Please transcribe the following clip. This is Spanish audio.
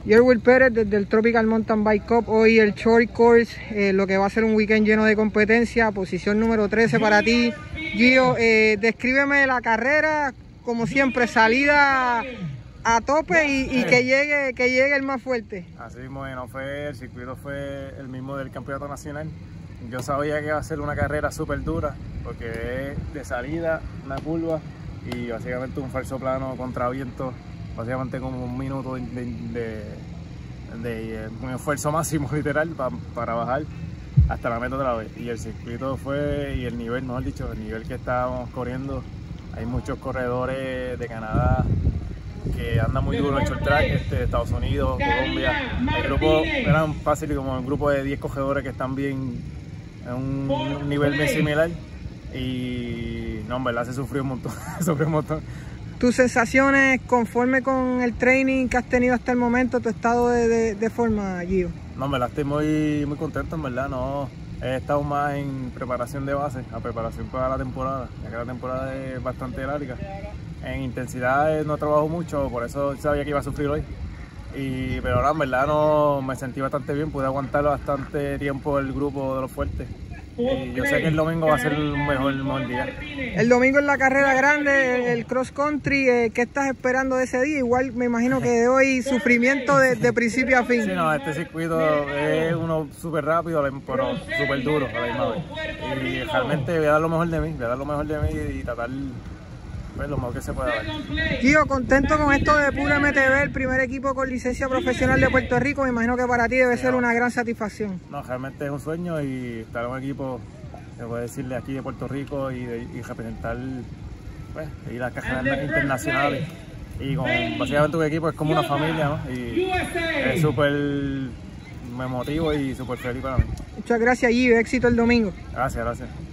Yerwil Pérez desde el Tropical Mountain Bike Cup, hoy el Short Course, lo que va a ser un weekend lleno de competencia, posición número 13 para ti. Gio, descríbeme la carrera, como siempre, salida a tope y que llegue el más fuerte. Así mismo, el circuito fue el mismo del campeonato nacional. Yo sabía que iba a ser una carrera súper dura, porque es de salida, una curva y básicamente un falso plano contra viento. Básicamente como un minuto de un esfuerzo máximo literal para bajar hasta la meta otra vez. Y el circuito fue, y el nivel, mejor dicho, el nivel que estábamos corriendo. Hay muchos corredores de Canadá que andan muy duro en short track, de Estados Unidos, Colombia. El grupo eran fácil, como un grupo de 10 corredores que están bien en un nivel bien similar. Y no, en verdad se sufrió un montón, sufrió un montón. ¿Tus sensaciones conforme con el training que has tenido hasta el momento, tu estado de forma, Gio? No, en verdad estoy muy contento, en verdad. No, he estado más en preparación de base, a preparación para la temporada, ya que la temporada es bastante larga. En intensidad no trabajo mucho, por eso sabía que iba a sufrir hoy. Pero ahora en verdad no, me sentí bastante bien, pude aguantar bastante tiempo el grupo de los fuertes. Y yo sé que el domingo va a ser el mejor día. El domingo es la carrera grande, el cross country. ¿Qué estás esperando de ese día? Igual me imagino que de hoy sufrimiento de principio a fin. Sí, no, este circuito es uno súper rápido, pero súper duro a la misma vez. Y realmente voy a dar lo mejor de mí, y tratar lo mejor que se pueda dar. Gio, contento con esto de Pura MTB, el primer equipo con licencia profesional de Puerto Rico. Me imagino que para ti debe ser una gran satisfacción. No, realmente es un sueño, y estar en un equipo, se puede decirle, aquí de Puerto Rico y representar, pues, ir a carreras internacionales. Y con básicamente un equipo es como una familia, ¿no? Y es súper emotivo y súper feliz para mí. Muchas gracias, Gio. Éxito el domingo. Gracias.